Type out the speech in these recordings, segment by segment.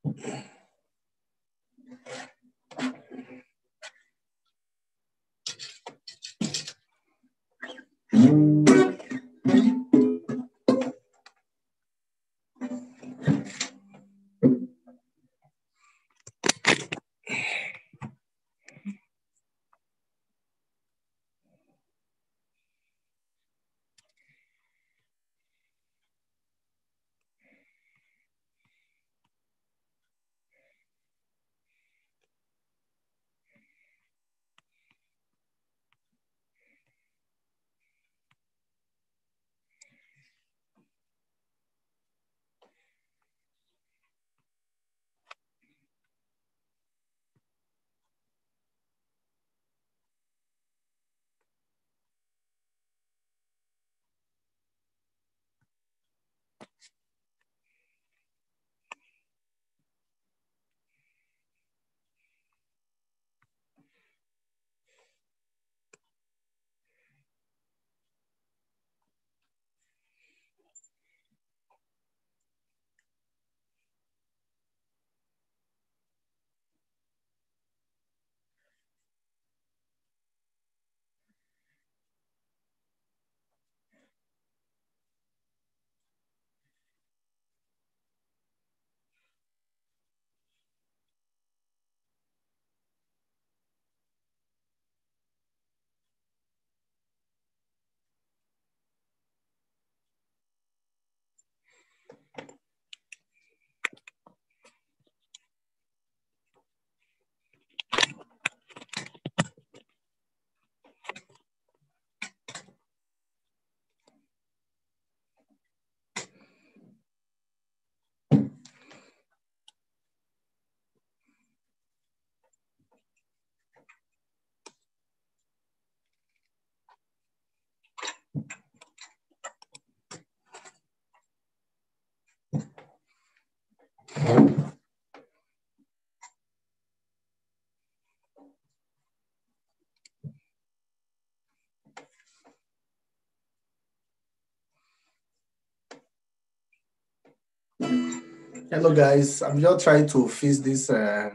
Hello guys, I'm just trying to fix this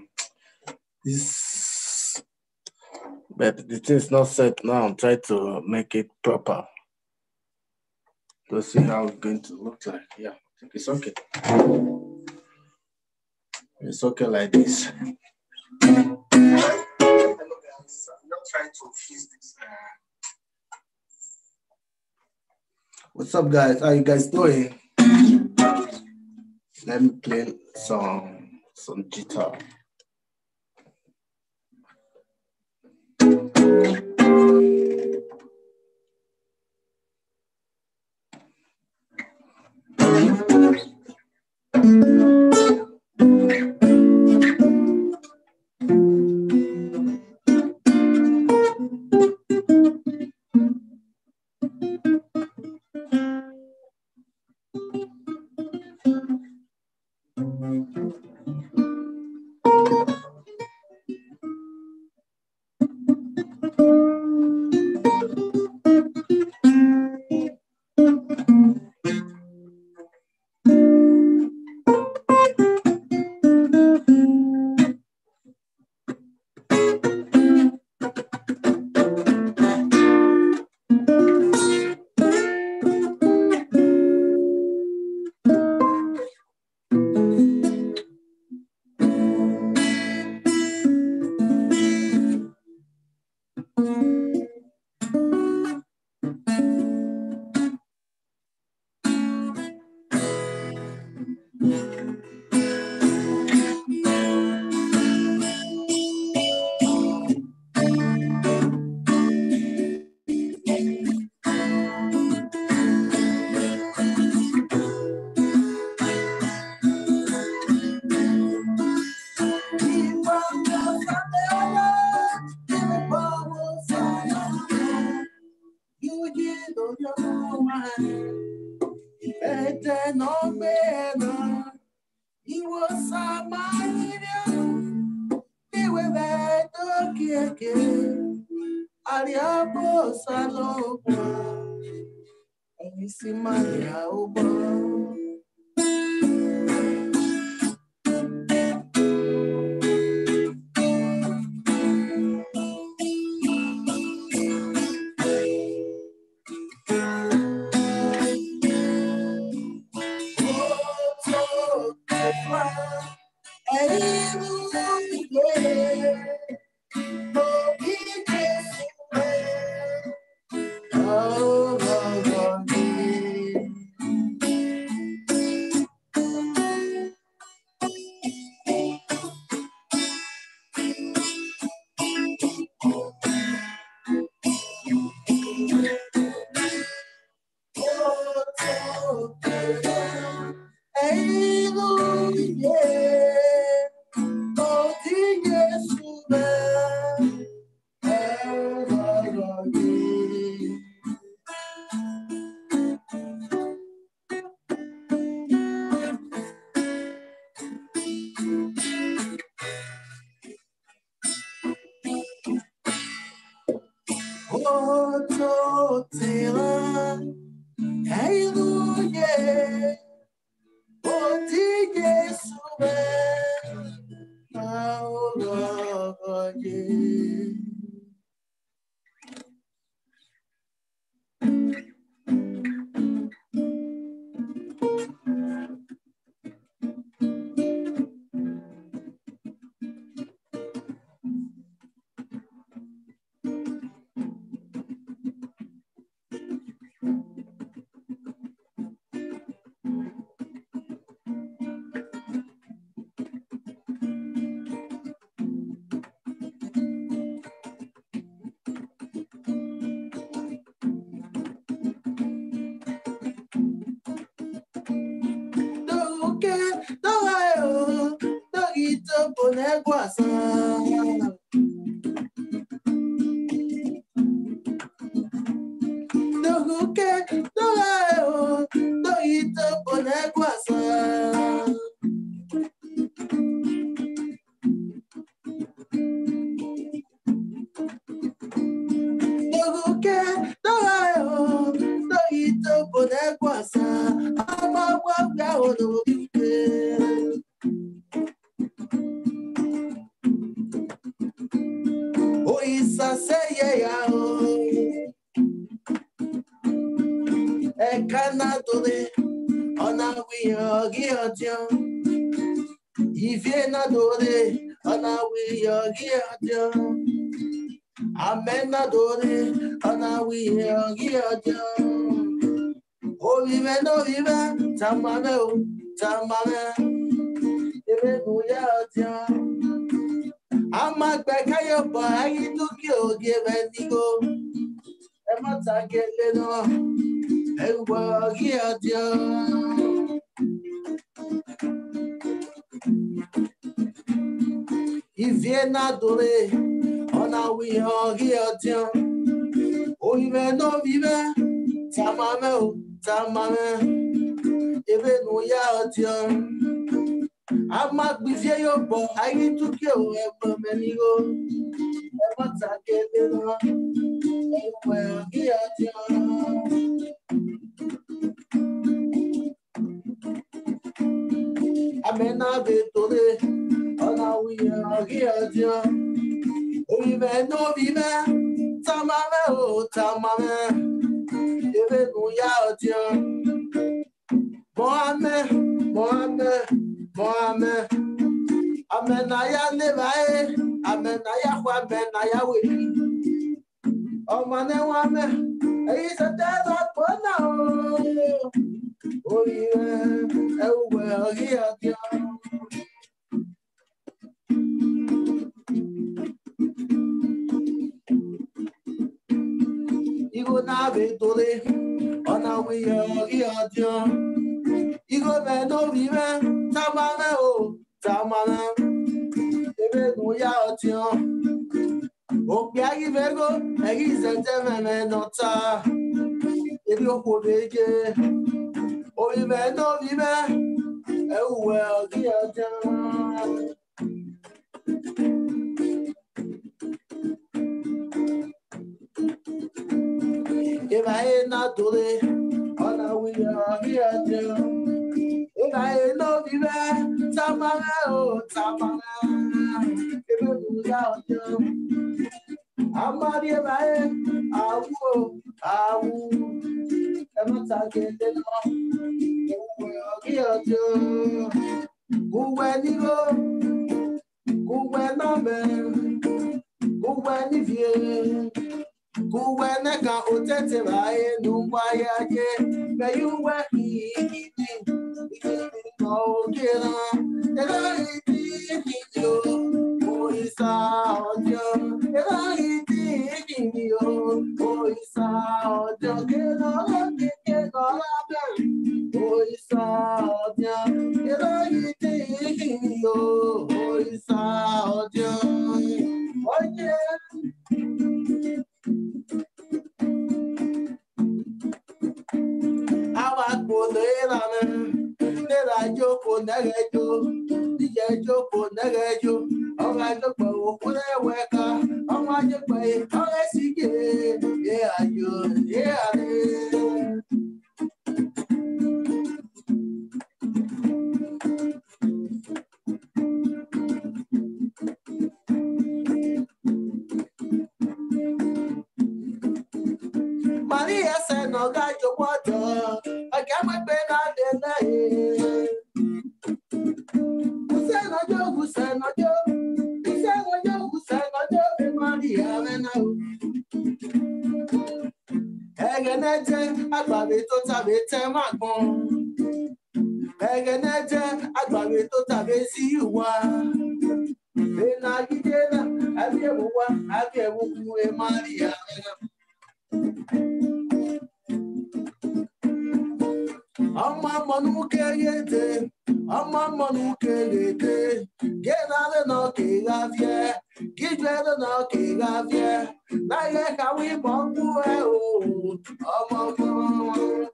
but the thing is not set now. I'm trying to make it proper to see how it's going to look like. Yeah, I think it's okay. It's okay like this. Hello guys, I'm just trying to fix this. What's up guys? How you guys doing? Let me play some guitar. Egeneje agbabe tó tàbí tẹ́ máa gbọ́n. Egeneje agbabe tó tàbí sí ìwà. Ena gidena abiewa abiewu e Maria. Amma manuke yete, amma manuke yete. Genale no ke gavie, gijwele no ke gavie. Na ye kawi bongu e o, amma mama.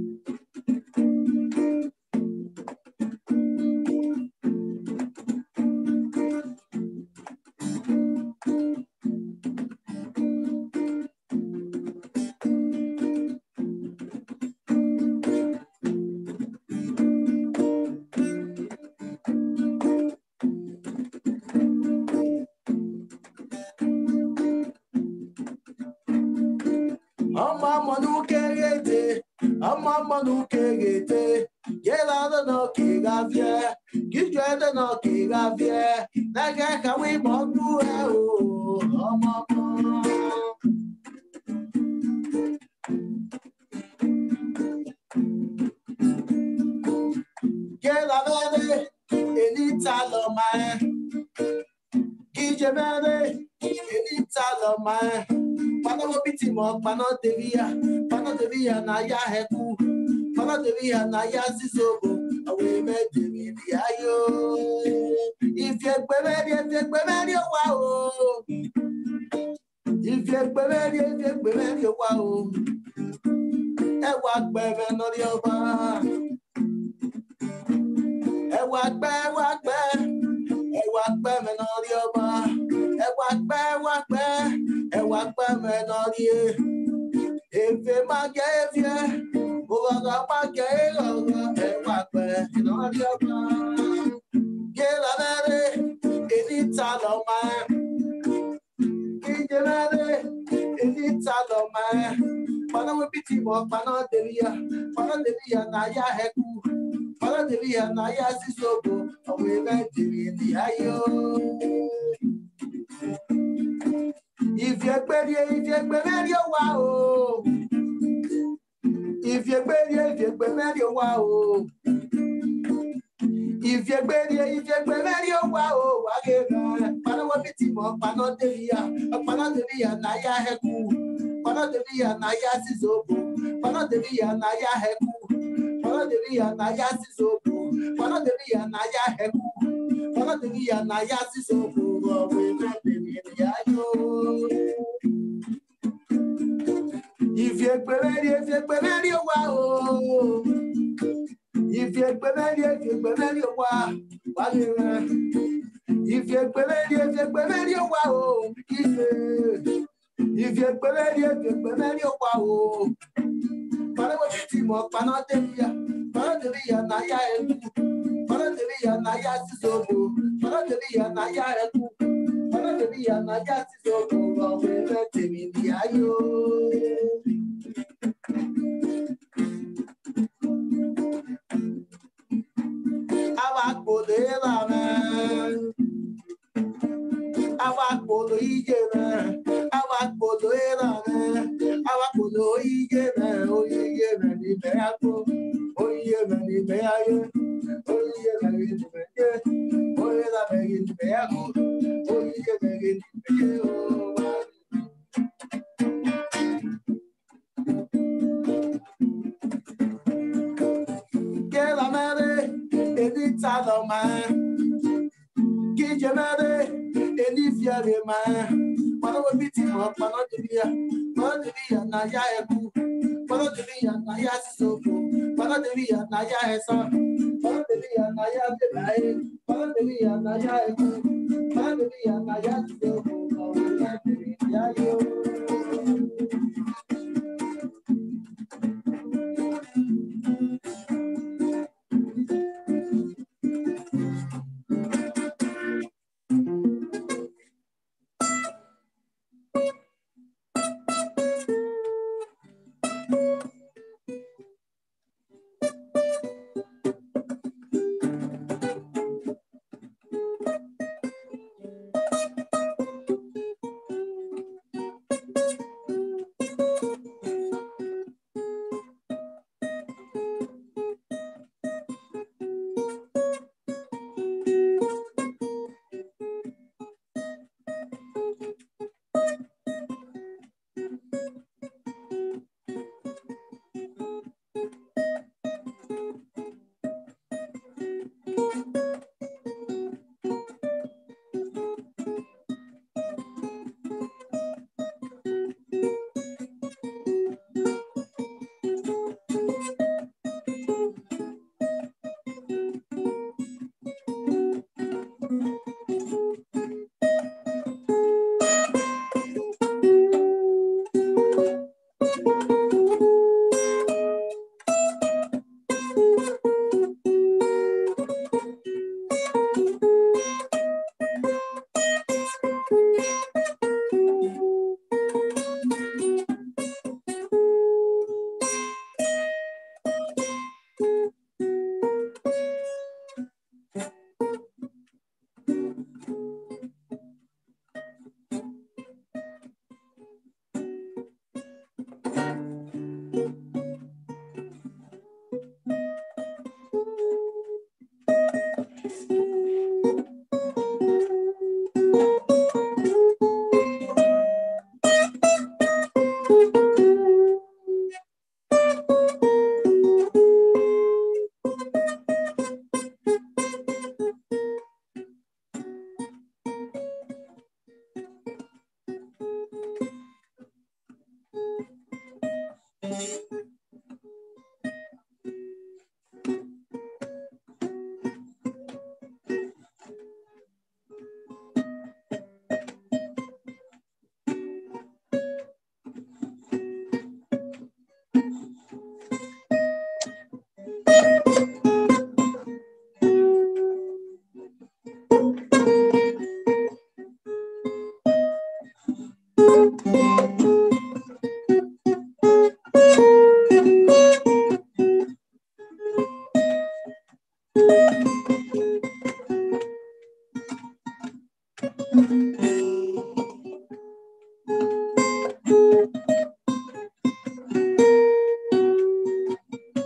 Mama no kegete, gelada no kegavie, gijwede no kegavie, naga kawi mongu e o, mama. Gelada elita lo mae, gijwede elita lo mae. Pano bitimo, pano devia na ya heku, pano devia na ya zizobo, awe me devia yo. If you beberia wow, if you beberia wow, e wak bebe no rioba, e wak bebe no rioba, e wak bebe no rioba. If you make it, over the market, and what in all your plan. Get a lady, any talent, get a lady, any talent. Pana piti mo, pana devia, naya heku, pana devia, naya sisobo, awe me devia yo. If you're better, wow. If you're better, wow. If you're better, wow. Panadevia, Naya Heku, Panadevia, Naya Sizobo, Panadevia, Naya Heku, Panadevia, Naya Sizobo, Panadevia, Naya Heku, Panadevia, Naya Sizobo, If you're better, wow. If you're better, wow. If you're better, wow. If you're better, wow. Panadevia, Naya Heku, Panadevia, Naya Sizobo, Panadevia, Naya Heku, Panadevia, Naya Sizobo, Panadevia, Naya Eku, Panadevia, Naya Sisobo, Panadevia, Naya Esa, Panadevia, Naya Debae, Panadevia, Naya Eku, Panadevia, Naya Sisobo, Panadevia, yo.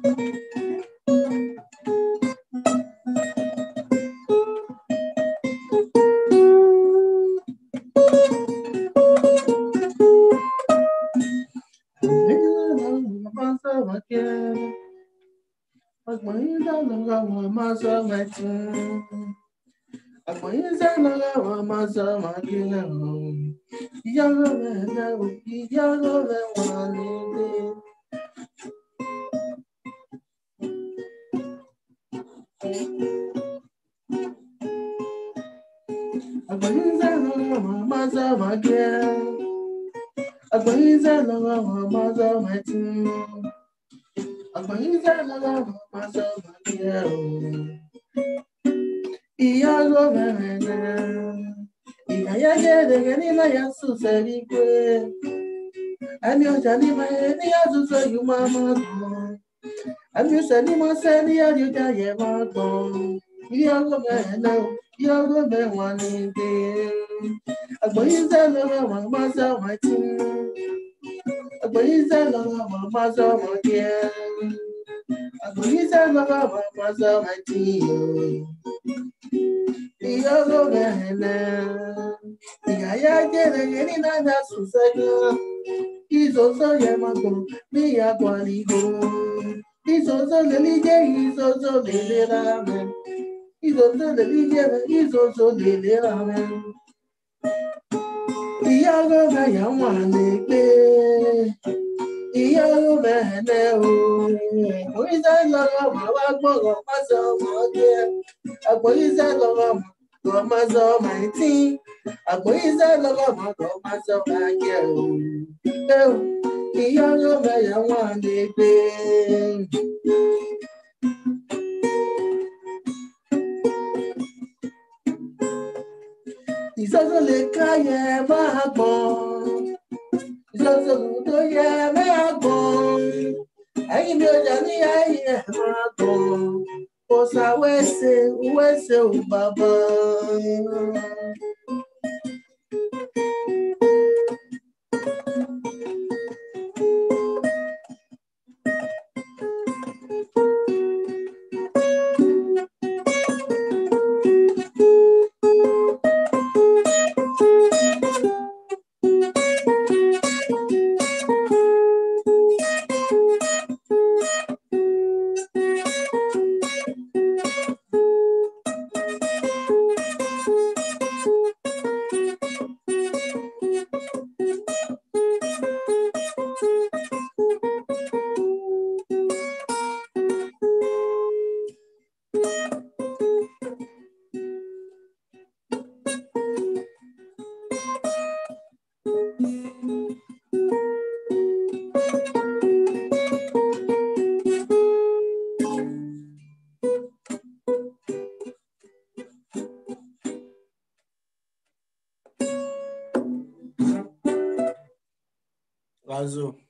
Razo.